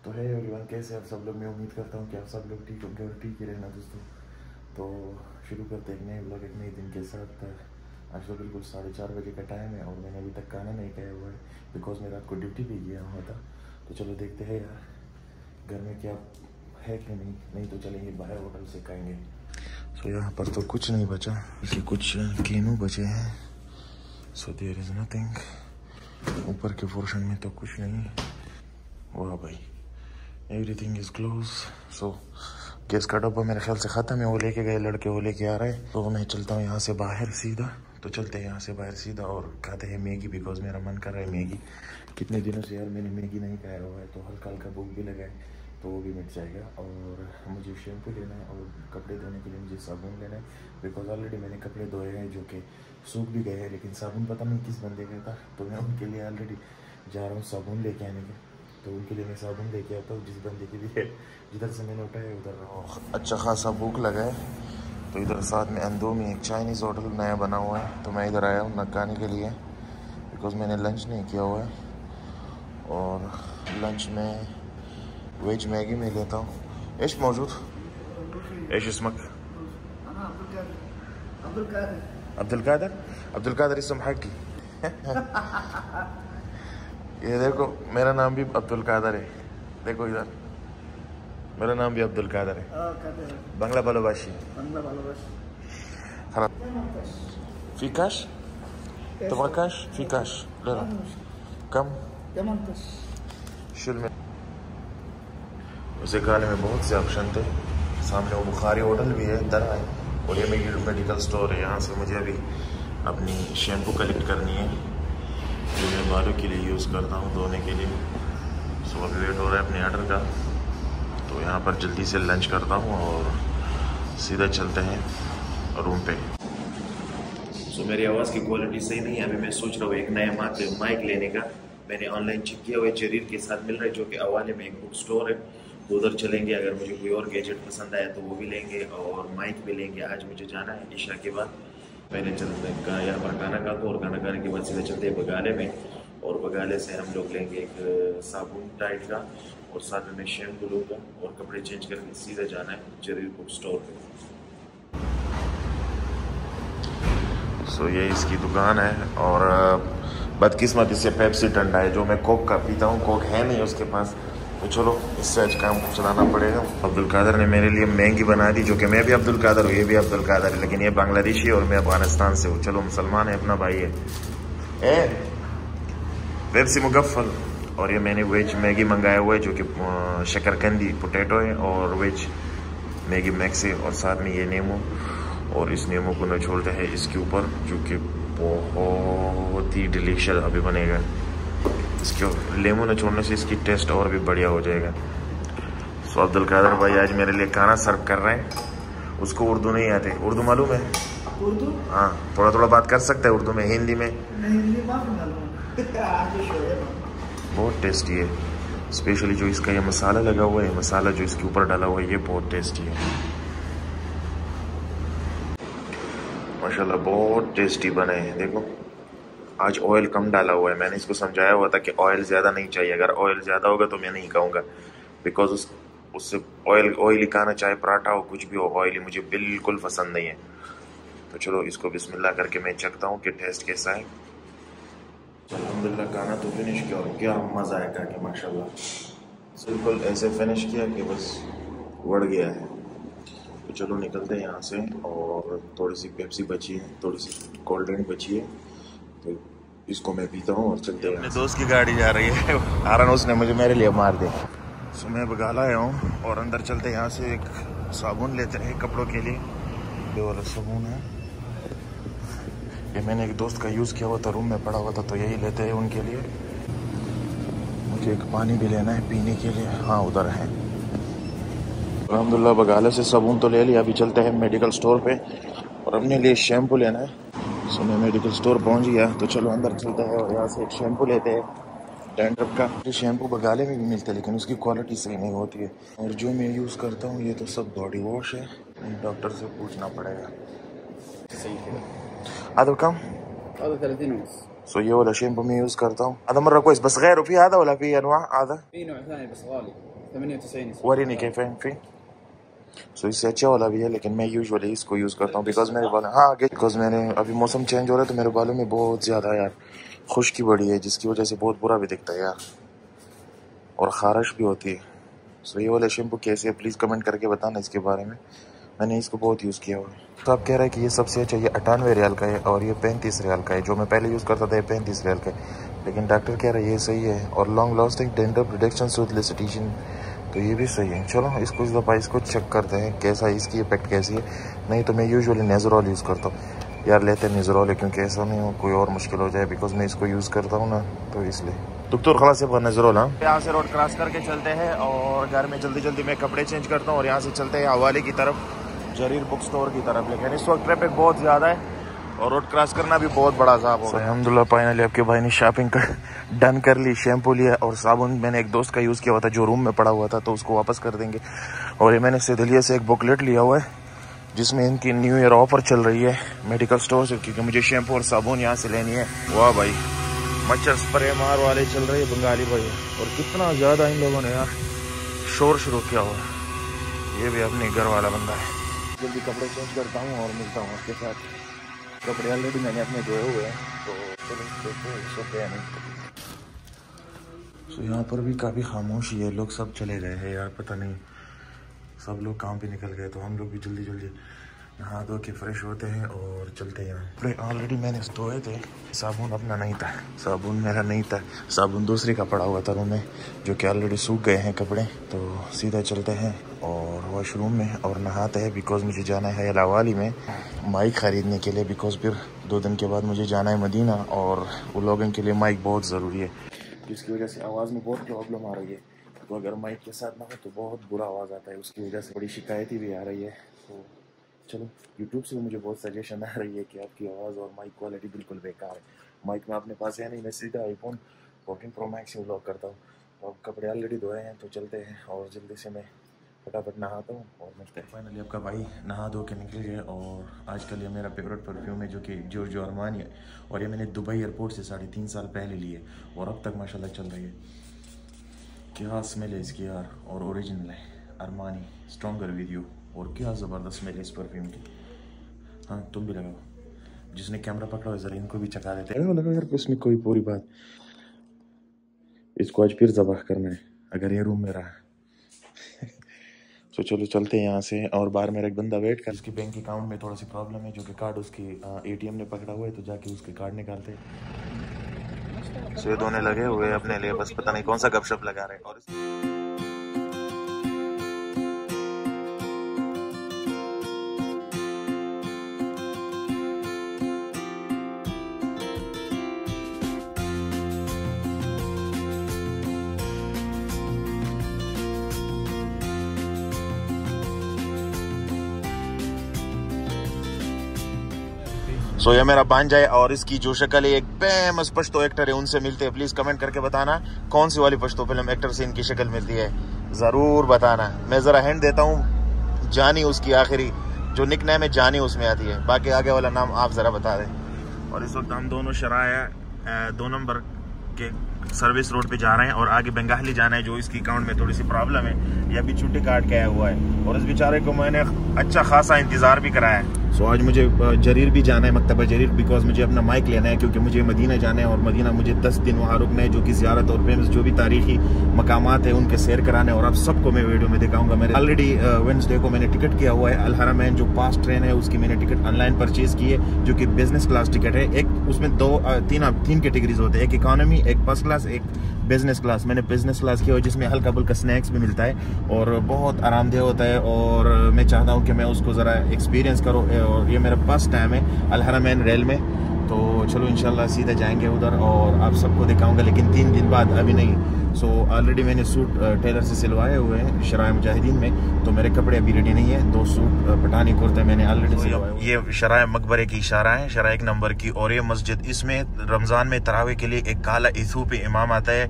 तो है एवरीवन, कैसे आप सब लोग? मैं उम्मीद करता हूँ कि आप सब लोग ठीक होंगे और ठीक ही रहना दोस्तों। तो शुरू करते एक नए ब्लॉग एक नए दिन के साथ। आज तो बिल्कुल 4:30 बजे का टाइम है और मैंने अभी तक खाना नहीं खाया हुआ है बिकॉज मैं रात को ड्यूटी पे गया हुआ था। तो चलो देखते हैं यार घर में क्या है कि नहीं तो चलेंगे बाहर होटल से खाएंगे। सो यहाँ पर तो कुछ नहीं बचा कि कुछ कीनू बचे हैं। So there is nothing. ऊपर के पोर्शन में तो कुछ नहीं। वाह भाई, everything is close. So gas का डब्बा मेरे ख्याल से ख़त्म है। वो लेके गए लड़के, वो लेके आ रहे हैं। तो मैं चलता हूँ यहाँ से बाहर सीधा। तो चलते हैं यहाँ से बाहर सीधा और खाते हैं मैगी बिकॉज मेरा मन कर रहा है मैगी। कितने दिनों से यार मैंने मैगी नहीं खाया हुआ है। तो हल्का हल्का भूख भी लगा है तो वो भी मिट जाएगा। और मुझे शैम्पू लेना है और कपड़े धोने के लिए मुझे साबुन लेना है बिकॉज ऑलरेडी मैंने कपड़े धोए हैं जो कि सूख भी गए हैं, लेकिन साबुन पता नहीं किस बंदे का था। तो मैं उनके लिए ऑलरेडी जा रहा हूँ साबुन लेके आने के। तो उनके लिए मैं साबुन लेके आता हूँ जिस बंदे की भी है। जिधर से मैंने उठाया उधर अच्छा खासा भूख लगा है। तो इधर साथ में अंदो में एक चाइनीज़ होटल नया बना हुआ है। तो मैं इधर आया हूँ नकाने के लिए बिकॉज मैंने लंच नहीं किया हुआ है। और लंच में वेज मैगी में लेता हूँ। एश मौजूद एश इसमक अब्दुल कादर इसम हकी। ये देखो मेरा नाम भी अब्दुल कादर है। देखो इधर मेरा नाम भी अब्दुल कादर है। बांग्ला भालोबाशी खराब फिकाश तो वकाश फिकाश कम शुल में। उसे खाने में बहुत से ऑप्शन थे। सामने वो बुखारी होटल भी है दर है और ये मेडिकल स्टोर है। यहाँ से मुझे अभी अपनी शैम्पू कलेक्ट करनी है जो मैं बालों के लिए यूज़ करता हूँ धोने के लिए। सो अभी वेट हो रहा है अपने ऑर्डर का। तो यहाँ पर जल्दी से लंच करता हूँ और सीधा चलते हैं रूम पे। सो मेरी आवाज़ की क्वालिटी सही नहीं है। अभी मैं सोच रहा हूँ एक नया माइक लेने का। मैंने ऑनलाइन चेक किया हुआ जरीर के साथ मिल रहा है जो कि अवाले में एक बुक स्टोर है। तो उधर चलेंगे, अगर मुझे कोई और गैजेट पसंद आया तो वो भी लेंगे और माइक भी लेंगे। आज मुझे जाना है ईशा के बाद। पहले चलते हैं यहाँ पर खाना खाता हूँ और खाना खाने के बाद सीधे चलते हैं बगाले में। और बगाले से हम लोग लेंगे एक साबुन टाइट का और साथ में मैं शैम्पू लूँगा और कपड़े चेंज करके सीधे जाना है जरीर बुक स्टोर पे। सो ये इसकी दुकान है और बदकिस्मती से पेप्सी ठंडा है जो मैं कोक का पीता हूँ। कोक है नहीं उसके पास। तो चलो इससे आज काम चलाना पड़ेगा। अब्दुल कादर ने मेरे लिए मैगी बना दी जो कि मैं भी अब्दुल कादर हूँ, ये भी अब्दुल कादर है, लेकिन ये बांग्लादेशी और मैं अफगानिस्तान से हूँ। चलो मुसलमान है, अपना भाई है। पेप्सी मुगफ्फल। और ये मैंने वेज मैगी मंगाया हुआ है जो कि शकरकंदी पोटैटो है और वेज मैगी मैक्स है और साथ में ये नींबू। और इस नींबू को निचोड़ते हैं इसके ऊपर जो कि बहुत ही डिलीशियस अभी बनेगा। इसके लेमू निचोड़ने से इसकी टेस्ट और भी बढ़िया हो जाएगा। सो अब्दुल कादर भाई आज मेरे लिए खाना सर्व कर रहे हैं। उसको उर्दू नहीं आते। उर्दू मालूम है? उर्दू हाँ, थोड़ा थोड़ा बात कर सकते हैं उर्दू में, हिंदी में बहुत टेस्टी है। स्पेशली जो इसका ये मसाला लगा हुआ है, मसाला जो इसके ऊपर डाला हुआ है, ये बहुत टेस्टी है माशाल्लाह। बहुत टेस्टी बने हैं। देखो आज ऑयल कम डाला हुआ है। मैंने इसको समझाया हुआ था कि ऑयल ज़्यादा नहीं चाहिए। अगर ऑयल ज़्यादा होगा तो मैं नहीं खाऊंगा बिकॉज उससे ऑयली खाना, चाहे पराठा हो कुछ भी हो, ऑयली मुझे बिल्कुल पसंद नहीं है। तो चलो इसको बिस्मिल्लाह करके मैं चखता हूँ कि टेस्ट कैसा है। अल्हम्दुलिल्लाह खाना तो फिनिश किया और क्या मज़ा आया खा के माशाल्लाह। बिल्कुल ऐसे फिनिश किया कि बस बढ़ गया है। तो चलो निकलते हैं यहाँ से। और थोड़ी सी पेप्सी बची है, थोड़ी सी कोल्ड ड्रिंक बची है, तो इसको मैं पीता हूँ और चलते हैं। अपने दोस्त की गाड़ी जा रही है हारन, उसने मुझे मेरे लिए मार दे। सो मैं बगाला आया हूँ और अंदर चलते यहाँ से एक साबुन लेते हैं कपड़ों के लिए। ये वाला साबुन है, ये मैंने एक दोस्त का यूज़ किया हुआ था, रूम में पड़ा हुआ था, तो यही लेते हैं उनके लिए। मुझे एक पानी भी लेना है पीने के लिए। हाँ उधर है। अल्हम्दुलिल्लाह बगाले से साबुन तो ले लिया। अभी चलते हैं मेडिकल स्टोर पे और अपने लिए शैम्पू लेना है। सो मैं मेडिकल स्टोर पहुंच गया। तो चलो अंदर चलते हैं और यहाँ से एक शैम्पू लेते हैं डैंड्रफ का। ये शैम्पू बगाले में भी मिलता है लेकिन उसकी क्वालिटी सही नहीं होती है। और जो मैं यूज़ करता हूँ ये तो सब बॉडी वॉश है। डॉक्टर से पूछना पड़ेगा। सही है। هذا كم؟ هذا 30 ونص सो ये वाला शैम्पू मैं यूज़ करता हूँ. هذا مرة كويس بس غيره في هذا ولا في أنواع هذا؟ في نوع ثاني بس غالي 98. وريني كيف في. सो इससे अच्छा वाला भी है लेकिन मैं यूजुअली इसको यूज़ करता हूँ बिकॉज मेरे बाल बिकॉज मैंने अभी मौसम चेंज हो रहा है तो मेरे बालों में बहुत ज़्यादा यार खुश्की बढ़ी है जिसकी वजह से बहुत बुरा भी दिखता है यार और ख़ारिश भी होती है. सो ये वाला शैम्पू कैसे है प्लीज़ कमेंट करके बताना इसके बारे में. मैंने इसको बहुत यूज़ किया हुआ है. तो आप कह रहे हैं कि ये सबसे अच्छा ये 98 रियाल का है और ये 35 रियाल का है. जो मैं पहले यूज़ करता था ये 35 रियाल का है लेकिन डॉक्टर कह रहे हैं ये सही है और लॉन्ग लास्टिंग डेंटल प्रोटेक्शन सूथलेसिटिशन तो ये भी सही है. चलो इसको इस दफ़ा इसको चेक करते हैं कैसा इसकी इफेक्ट कैसी है. नहीं तो मैं यूजुअली नेज़रॉल यूज़ करता हूँ यार. लेते हैं नेज़रॉल है क्योंकि ऐसा नहीं हो कोई और मुश्किल हो जाए बिकॉज मैं इसको यूज़ करता हूँ ना तो इसलिए. डॉक्टर खलास से नेज़रॉल. हाँ यहाँ से रोड क्रॉस करके चलते हैं और घर में जल्दी जल्दी मैं कपड़े चेंज करता हूँ और यहाँ से चलते हैं हवाले की तरफ जरीर बुक स्टोर की तरफ. लेकिन इस वक्त ट्रैफिक बहुत ज़्यादा है और रोड क्रॉस करना भी बहुत बड़ा अज़ाब हो. अल्हम्दुलिल्लाह फाइनली आपके भाई ने शॉपिंग डन कर ली. शैम्पू लिया और साबुन मैंने एक दोस्त का यूज़ किया हुआ था जो रूम में पड़ा हुआ था तो उसको वापस कर देंगे. और ये मैंने सिदलिया से एक बुकलेट लिया हुआ है जिसमें इनकी न्यू ईयर ऑफर चल रही है मेडिकल स्टोर से क्योंकि मुझे शैम्पू और साबुन यहाँ से लेनी है. वाह भाई मच्छर स्प्रे मार वाले चल रहे हैं बंगाली भाई और कितना ज़्यादा इन लोगों ने यार शोर शुरू किया हुआ है. ये भी अपने घर वाला बंदा है. जल्दी कपड़े चेंज करता हूँ और मिलता हूँ उसके साथ. कपड़े ऑलरेडी मैंने अपने धोए हुए हैं तो चलो देखते हैं सोते हैं नहीं. तो यहाँ पर भी काफ़ी खामोशी है. लोग सब चले गए हैं यार पता नहीं सब लोग काम पे निकल गए तो हम लोग भी जल्दी जल्दी नहा धो के फ्रेश होते हैं और चलते हैं. कपड़े ऑलरेडी मैंने धोए थे. साबुन अपना नहीं था. साबुन मेरा नहीं था. साबुन दूसरे का पड़ा हुआ था रूम में जो कि ऑलरेडी सूख गए हैं कपड़े. तो सीधा चलते हैं और वॉशरूम में और नहाते हैं बिकॉज मुझे जाना है लावाली में माइक ख़रीदने के लिए बिकॉज फिर 2 दिन के बाद मुझे जाना है मदीना और व्लॉगिंग के लिए माइक बहुत ज़रूरी है जिसकी वजह से आवाज़ में बहुत प्रॉब्लम आ रही है. तो अगर माइक के साथ ना हो तो बहुत बुरा आवाज़ आता है. उसकी वजह से बड़ी शिकायतें भी आ रही है. तो चलो यूट्यूब से मुझे बहुत सजेशन आ रही है कि आपकी आवाज़ और माइक क्वालिटी बिल्कुल बेकार है. माइक में अपने पास है नहीं. मैं सीधा आईफोन 14 प्रो मैक्स से व्लॉग करता हूँ. तो अब कपड़े ऑलरेडी धोए हैं तो चलते हैं और जल्दी से मैं फटाफट नहाता हूँ और मिलते हैं. फाइनली आपका भाई नहा धो के निकल गया और आजकल ये मेरा फेवरेट परफ्यूम है जो कि जॉर्जियो अरमानी है और ये मैंने दुबई एयरपोर्ट से 3.5 साल पहले लिए और अब तक माशाल्लाह चल रही है. क्या स्मेल है इसकी यार और ओरिजिनल है. अरमानी स्ट्रॉन्गर विद यू और क्या ज़बरदस्त स्मेल है इस परफ्यूम की. हाँ तुम भी लगाओ. जिसने कैमरा पकड़ा है ज़रा इनको भी चका देते हैं. लगा यार इसमें कोई पूरी बात. इसको आज फिर ज़बह करना है अगर ये रूम में रहा. तो चलो चलते हैं यहाँ से और बाहर मेरा एक बंदा वेट कर. उसकी बैंक अकाउंट में थोड़ा सी प्रॉब्लम है जो कि कार्ड उसकी ATM ने पकड़ा हुआ है तो जाके उसके कार्ड निकालते हैं. सो ये दोनों लगे हुए अपने लिए बस पता नहीं कौन सा गपशप लगा रहे हैं. और सो ये मेरा भांजा है और इसकी जो शक्ल है एक फेमस पश्तो एक्टर है उनसे मिलते हैं. प्लीज कमेंट करके बताना कौन सी वाली पश्तो फिल्म एक्टर से इनकी शक्ल मिलती है ज़रूर बताना. मैं ज़रा हैंड देता हूँ जानी उसकी आखिरी जो निक नेम है जानी उसमें आती है. बाकी आगे वाला नाम आप ज़रा बता दें. और इस वक्त हम दोनों शराया 2 नंबर के सर्विस रोड पे जा रहे हैं और आगे बंगाली जाना है जो इसकी अकाउंट में थोड़ी सी प्रॉब्लम है. ये अभी छुट्टी काट के आया हुआ है और इस बेचारे को मैंने अच्छा खासा इंतज़ार भी कराया है. सो आज मुझे जरीर भी जाना है मकतबा जरीर बिकॉज मुझे अपना माइक लेना है क्योंकि मुझे मदीना जाना है और मदीना मुझे 10 दिन वहाँ रुकना है जो कि ज़ियारत और फेमस जो भी तारीखी मकामात है उनके सैर कराने और आप सबको मैं वीडियो में दिखाऊंगा. मैंने ऑलरेडी वेडनेसडे को मैंने टिकट किया हुआ है. अल हरमैन जो पास ट्रेन है उसकी मैंने टिकट ऑनलाइन परचेज की है जो कि बिजनेस क्लास टिकट है. एक उसमें 3 कैटेगरीज होते हैं एक इकॉनमी एक फर्स्ट क्लास एक बिजनेस क्लास. मैंने बिजनेस क्लास किया हुआ जिसमें हल्का फुल्का स्नैक्स भी मिलता है और बहुत आरामदेह होता है और मैं चाहता हूँ कि मैं उसको ज़रा एक्सपीरियंस करूँ. और ये मेरा फर्स्ट टाइम है अल हरमैन रेल में तो चलो इंशाल्लाह सीधा जाएंगे उधर और आप सबको दिखाऊंगा लेकिन 3 दिन बाद अभी नहीं. सो ऑलरेडी मैंने सूट टेलर से सिलवाए हुए हैं शराय मुजाहिदीन में तो मेरे कपड़े अभी रेडी नहीं है. 2 सूट पठानी कुर्ते मैंने ऑलरेडी सिलवाए. ये शराय मकबरे की इशारा है शराय 1 नंबर की और ये मस्जिद इसमें रमज़ान में तरावी के लिए एक काला इथू पे इमाम आता है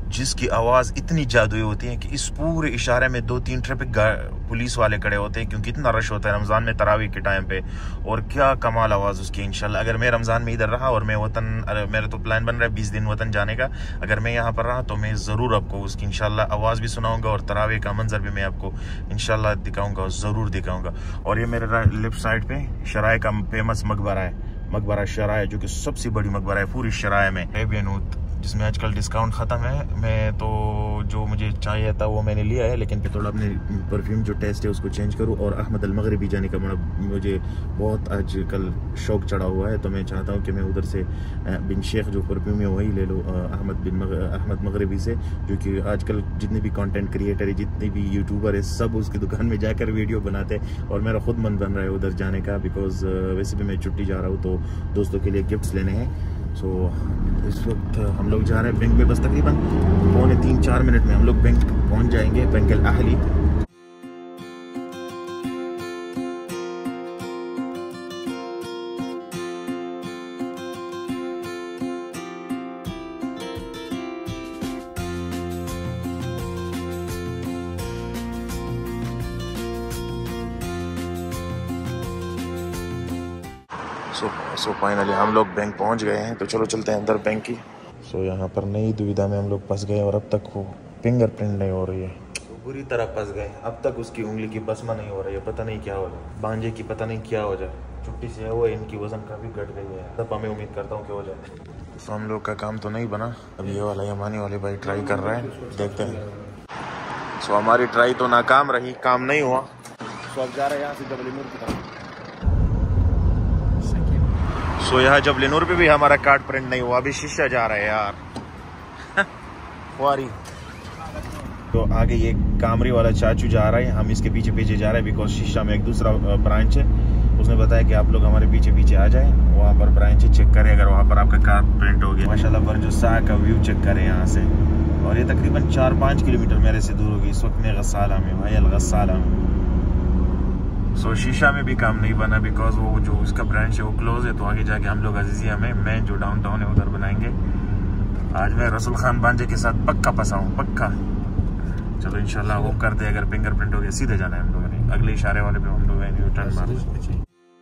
जिसकी आवाज़ इतनी जादुई होती है कि इस पूरे इशारे में 2-3 ट्रैफिक पुलिस वाले खड़े होते हैं, क्योंकि इतना रश होता है रमज़ान में तरावी के टाइम पे। और क्या कमाल आवाज़ उसकी। इंशाल्लाह अगर मैं रमज़ान में इधर रहा और मैं वतन, मेरा तो प्लान बन रहा है 20 दिन वतन जाने का, अगर मैं यहाँ पर रहा तो मैं ज़रूर आपको उसकी इंशाल्लाह आवाज़ भी सुनाऊँगा और तरावी का मंजर भी मैं आपको इंशाल्लाह दिखाऊँगा, ज़रूर दिखाऊँगा। और ये मेरे लेफ्ट साइड पर शराय का फेमस मकबरा है, मकबरा शराय, जो कि सबसे बड़ी मकबरा है पूरी शराय में, जिसमें आजकल डिस्काउंट ख़त्म है। मैं तो जो मुझे चाहिए था वो मैंने लिया है, लेकिन फिर थोड़ा अपने परफ्यूम जो टेस्ट है उसको चेंज करूँ। और अहमद अल मगरिबी जाने का मुझे बहुत आजकल शौक़ चढ़ा हुआ है, तो मैं चाहता हूँ कि मैं उधर से बिन शेख जो परफ्यूम है वही ले लो, अहमद मगरिबी से, जो कि आजकल जितने भी कंटेंट क्रिएटर है, जितने भी यूट्यूबर है, सब उसकी दुकान में जाकर वीडियो बनाते हैं। और मेरा खुद मन बन रहा है उधर जाने का, बिकॉज वैसे भी मैं छुट्टी जा रहा हूँ तो दोस्तों के लिए गिफ्ट्स लेने हैं। सो इस वक्त हम लोग जा रहे हैं बैंक में, बस तकरीबन 3-4 मिनट में हम लोग बैंक पहुंच जाएंगे, bank Al Ahli. So finally हम लोग बैंक पहुंच गए हैं, तो चलो चलते हैं अंदर बैंक की। सो यहाँ पर नई दुविधा में हम लोग फंस गए और अब तक वो फिंगरप्रिंट नहीं हो रही है, तो बुरी तरह फंस गए। अब तक उसकी उंगली की बसमा नहीं हो रही है, पता नहीं क्या हो जाए, भांजे की पता नहीं क्या हो जाए। छुट्टी से है वो, इनकी वजन काफ़ी घट गई है, तब मैं उम्मीद करता हूँ कि हो जाए। तो हम लोग का काम तो नहीं बना, अब ये वाला यमानी वाले भाई ट्राई कर रहे हैं, देखते हैं। सो हमारी ट्राई तो नाकाम रही, काम नहीं हुआ। सो अब जा रहे हैं यहाँ से जबल नूर की तरफ। सो यहाँ जबल नूर पे भी हमारा कार्ड प्रिंट नहीं हुआ, अभी शीशा जा रहा है यार वारी। तो आगे ये कामरी वाला चाचू जा रहा है, हम इसके पीछे पीछे जा रहे हैं, बिकॉज शीशा में एक दूसरा ब्रांच है, उसने बताया कि आप लोग हमारे पीछे पीछे आ जाएं, वहाँ पर ब्रांच चेक करें, अगर वहाँ पर आपका कार्ड प्रिंट हो गया। माशाल्लाह पर जो सा का व्यू चेक करें यहाँ से, और ये तकरीबन 4-5 किलोमीटर मेरे से दूर होगी। इस वक्त मैं गसाला में, भाई अलगसाला में। सो शीशा में भी काम नहीं बना, बिकॉज वो जो उसका ब्रांच है वो क्लोज है। तो आगे जाके हम लोग अजीजिया में मेन जो डाउनटाउन है उधर बनाएंगे। आज मैं रसूल खान बांजे के साथ पक्का फंसा हूँ, पक्का। चलो इंशाल्लाह वो कर दे, अगर फिंगरप्रिंट हो गया सीधे जाना है हम लोगों ने, अगले इशारे वाले पे हम लोग यू टर्न मारना।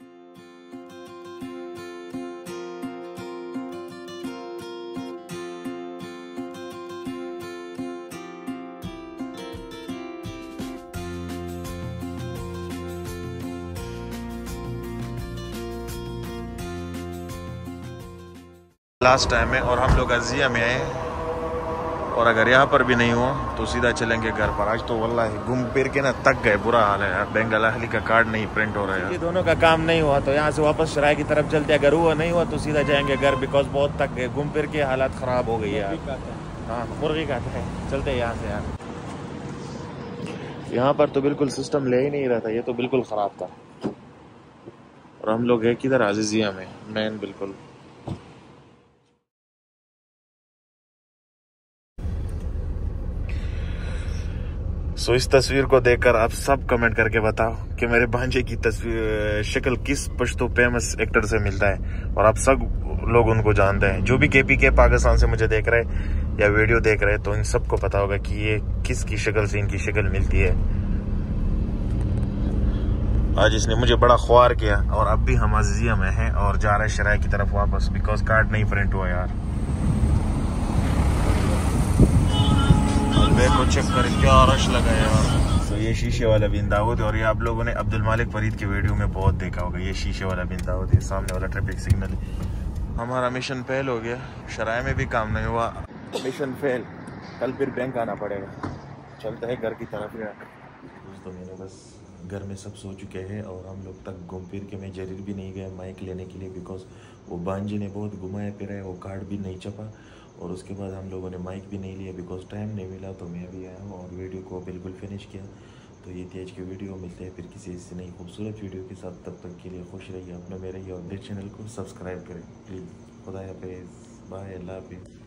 लास्ट टाइम है और हम लोग अजिया में आए, और अगर यहाँ पर भी नहीं हुआ तो सीधा चलेंगे घर पर। आज तो वल्लाही घूम फिर के ना तक गए, बुरा हाल है यार। बैंक अल अहली का कार्ड नहीं प्रिंट हो रहा है, ये दोनों का काम नहीं हुआ तो यहाँ से वापस शराय की तरफ चलते हैं। अगर हुआ नहीं हुआ तो सीधा जाएंगे घर, बिकॉज बहुत तक गए, घूम फिर के हालात ख़राब हो गई है यार। हाँ मुर्गी का है, चलते हैं यहाँ से यार। यहाँ पर तो बिल्कुल सिस्टम ले ही नहीं रहा था, ये तो बिल्कुल ख़राब था। और हम लोग है किधर, अजीजिया में मेन बिल्कुल। सो इस तस्वीर को देखकर आप सब कमेंट करके बताओ कि मेरे भांजे की तस्वीर शक्ल किस पश्तो फेमस एक्टर से मिलता है। और आप सब लोग उनको जानते हैं, जो भी KPK पाकिस्तान से मुझे देख रहे हैं या वीडियो देख रहे हैं, तो इन सबको पता होगा कि ये किसकी शक्ल से इनकी शक्ल मिलती है। आज इसने मुझे बड़ा ख्वार किया, और अब भी हम अजिया में हैं और जा रहे हैं शराय की तरफ वापस, बिकॉज कार्ड नहीं प्रिंट हुआ यार। देखो चेक कर क्या रश लगा यार। तो ये शीशे वाला बिन दाऊद, और ये आप लोगों ने अब्दुल मालिक फरीद के वीडियो में बहुत देखा होगा, ये शीशे वाला बिन दाऊद, ये सामने वाला ट्रैफिक सिग्नल। हमारा मिशन फेल हो गया, शराय में भी काम नहीं हुआ, मिशन फेल। कल फिर बैंक आना पड़ेगा, चलते हैं घर की तरफ यार। दोस्तों मेरे बस घर में सब सो चुके हैं, और हम लोग तक घूम फिर के मैं जरीर भी नहीं गया माइक लेने के लिए, बिकॉज वो बांजी ने बहुत घुमाया फिराया, वो कार्ड भी नहीं छपा, और उसके बाद हम लोगों ने माइक भी नहीं लिया बिकॉज टाइम नहीं मिला। तो मैं अभी आया हूँ और वीडियो को बिल्कुल फिनिश किया। तो ये थी आज की वीडियो, मिलते हैं फिर किसी इससे नई खूबसूरत वीडियो के साथ। तब तक के लिए खुश रहिए, अपने में रहिए, और मेरे चैनल को सब्सक्राइब करें प्लीज़। खुदा हाफिज़, बाय, अल्लाह हाफिज़।